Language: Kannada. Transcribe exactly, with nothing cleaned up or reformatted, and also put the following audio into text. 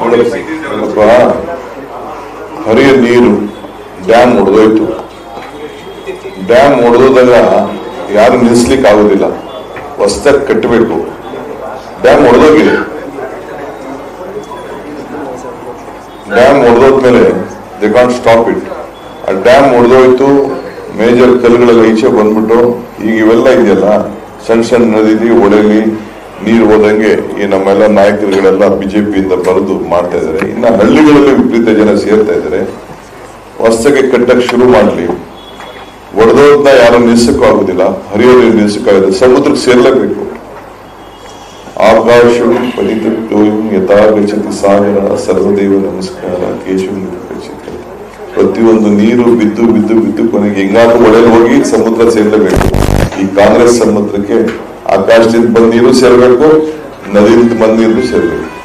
ಹರಿಯ ನೀರು ಡ್ಯಾಮ್ ಒಡೆದೋಯ್ತು. ಡ್ಯಾಮ್ ಒಡೆದೋದಾಗ ಯಾರು ನಿಲ್ಲಿಸ್ಲಿಕ್ಕೆ ಆಗೋದಿಲ್ಲ, ಹೊಸದಾಗಿ ಕಟ್ಟಬೇಕು. ಡ್ಯಾಮ್ ಒಡೆದೋಗಿದೆ. ಡ್ಯಾಮ್ ಒಡೆದೋದ್ಮೇಲೆ ದೇ ಕಾಂಟ್ ಸ್ಟಾಪ್ ಇಟ್. ಆ ಡ್ಯಾಮ್ ಒಡೆದೋಯ್ತು, ಮೇಜರ್ ಕಲ್ಲುಗಳೆಲ್ಲ ಈಚೆ ಬಂದ್ಬಿಟ್ಟು ಈಗ ಇವೆಲ್ಲ ಇದೆಯಲ್ಲ, ಸಣ್ಣ ಸಣ್ಣ ನದಿಲಿ ಒಡೆಲಿ ನೀರು ಹೋದಂಗೆ ಈ ನಮ್ಮೆಲ್ಲ ನಾಯಕರುಗಳೆಲ್ಲ ಬಿಜೆಪಿಯಿಂದ ಬರೆದು ಮಾಡ್ತಾ ಇದ್ದಾರೆ. ಇನ್ನ ಹಳ್ಳಿಗಳಲ್ಲಿ ವಿಪರೀತ ಜನ ಸೇರ್ತಾ ಇದ್ದಾರೆ. ಹೊಸದಾಗಿ ಕಟ್ಟಕ್ಕೆ ಶುರು ಮಾಡಲಿ. ಒಡೆದೋದ್ನ ಯಾರು ನಿಲ್ಸಕ್ಕೂ ಆಗುದಿಲ್ಲ, ಹರಿಯೋದು ನಿಲ್ಸಕ್ಕಾಗುತ್ತೆ. ಸಮುದ್ರಕ್ಕೆ ಸೇರ್ಲೇಬೇಕು. ಆಕಾಶ ಪತಿತು ಯಥಾ ಗಚ್ಚತಿ ಸಾಗರ ಸರ್ವದೇವ ನಮಸ್ಕಾರ ಕೇಶವ ಗಚ್ಚತಿ. ಪ್ರತಿಯೊಂದು ನೀರು ಬಿದ್ದು ಬಿದ್ದು ಬಿದ್ದು ಕೊನೆಗೆ ಹೆಂಗಾದ್ರೂ ಒಡೆದು ಹೋಗಿ ಸಮುದ್ರ ಸೇರ್ಲೇಬೇಕು. ಈ ಕಾಂಗ್ರೆಸ್ ಸಮುದ್ರಕ್ಕೆ ಆಕಾಶದಿಂದ ಬಂದ ನೀರು ಸೇರ್ಬೇಕು, ನದಿಯಿಂದ ಬಂದ ನೀರು ಸೇರ್ಬೇಕು.